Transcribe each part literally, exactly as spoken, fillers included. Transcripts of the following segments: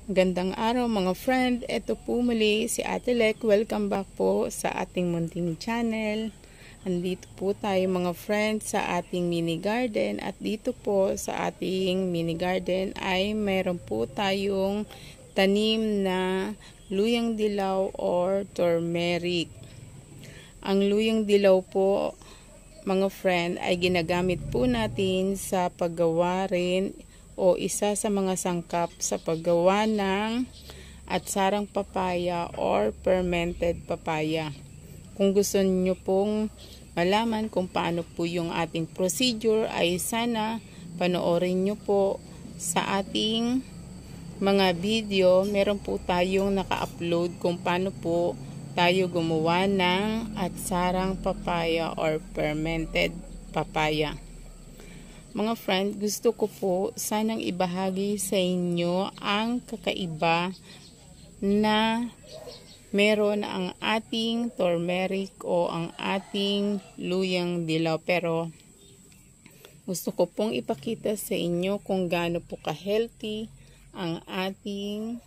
Gandang araw mga friend, ito po muli si Ate Lek. Welcome back po sa ating munting channel. Andito po tayo mga friend sa ating mini garden at dito po sa ating mini garden ay mayroon po tayong tanim na luyang dilaw or turmeric. Ang luyang dilaw po mga friend ay ginagamit po natin sa paggawa rin o isa sa mga sangkap sa paggawa ng atsarang papaya or fermented papaya. Kung gusto niyo pong malaman kung paano po yung ating procedure ay sana panoorin niyo po sa ating mga video. Meron po tayong naka-upload kung paano po tayo gumawa ng atsarang papaya or fermented papaya. Mga friend, gusto ko po sanang ibahagi sa inyo ang kakaiba na meron ang ating turmeric o ang ating luyang dilaw. Pero gusto ko pong ipakita sa inyo kung gaano po ka-healthy ang ating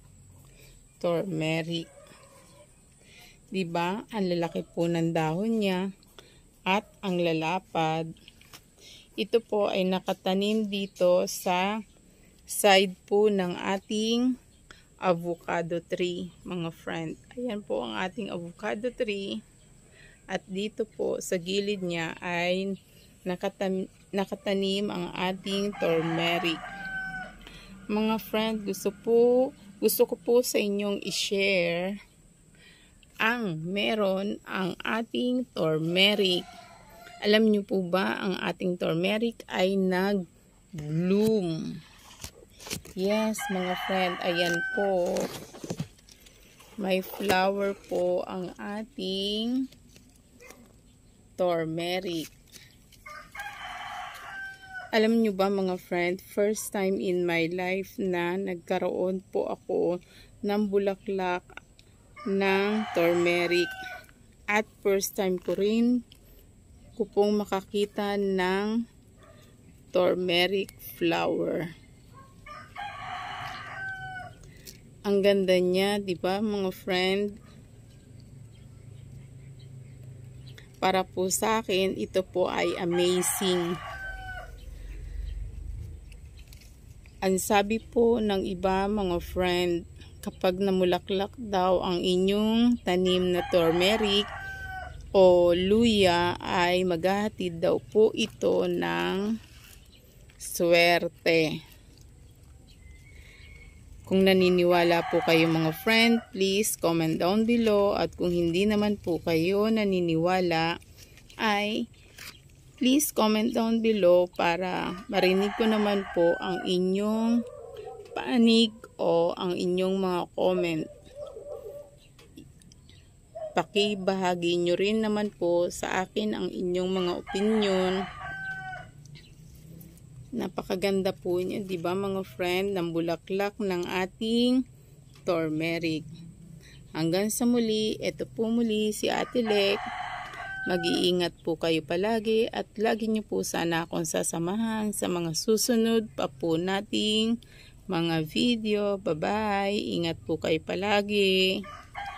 turmeric. Diba? Ang lalaki po ng dahon niya at ang lalapad. Ito po ay nakatanim dito sa side po ng ating avocado tree, mga friend. Ayan po ang ating avocado tree. At dito po sa gilid niya ay nakatanim, nakatanim ang ating turmeric. Mga friend, gusto po, gusto ko po sa inyong i-share ang meron ang ating turmeric. Alam niyo po ba, ang ating turmeric ay nag-bloom. Yes, mga friend, ayan po. May flower po ang ating turmeric. Alam niyo ba mga friend, first time in my life na nagkaroon po ako ng bulaklak ng turmeric. At first time ko rin ko pong makakita ng turmeric flower. Ang ganda niya, 'di ba, mga friend? Para po sa akin, ito po ay amazing. Ang sabi po ng iba, mga friend, kapag namulaklak daw ang inyong tanim na turmeric o luya ay maghahatid daw po ito ng swerte. Kung naniniwala po kayo mga friend, please comment down below. At kung hindi naman po kayo naniniwala, ay please comment down below para marinig ko naman po ang inyong panig o ang inyong mga comment. Pakibahagi nyo rin naman po sa akin ang inyong mga opinion. Napakaganda po niya, di ba mga friend, ng bulaklak ng ating turmeric. Hanggang sa muli, ito po muli si Ate Lek. Mag-iingat po kayo palagi at lagi nyo po sana akong sasamahan sa mga susunod pa po nating mga video. Bye-bye. Ingat po kayo palagi.